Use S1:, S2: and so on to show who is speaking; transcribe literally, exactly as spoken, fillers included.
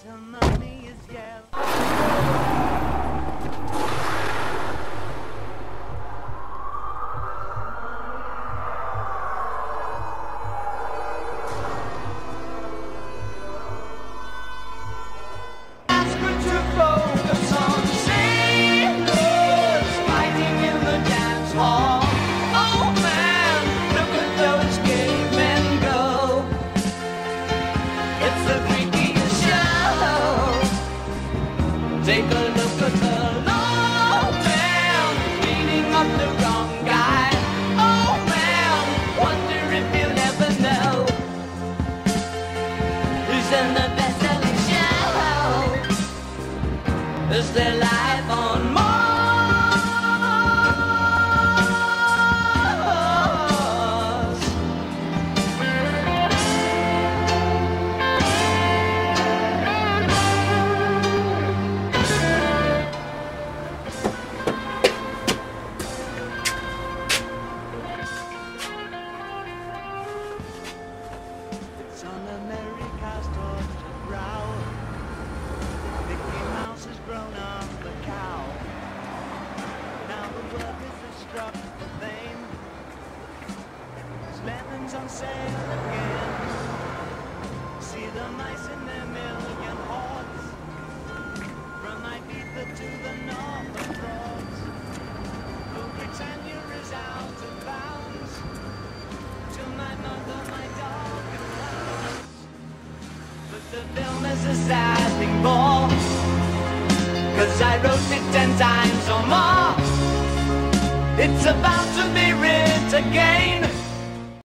S1: the money is yellow.
S2: Take a look at the low man beating up the wrong guy. Oh man, wonder if you'll ever know who's in the best-selling show. Is there life on Mars?
S1: On America's tortured brow, Mickey Mouse has grown up the cow. Now the workers are struck for fame. There's lemons on sale again. See the mice in their million hordes, from Ibiza to the north of Broads. Who pretend you're as out of bounds to my mother, my dog, and the film is a sad thing more, 'cause I wrote it ten times or more. It's about to be writ again.